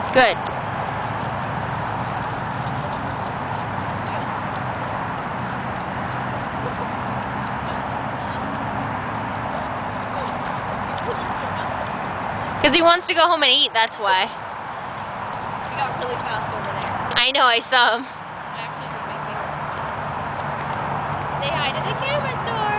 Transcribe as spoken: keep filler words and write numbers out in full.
Good. Because he wants to go home and eat, that's why. He got really fast over there. I know, I saw him. I actually put my finger. Say hi to the camera store.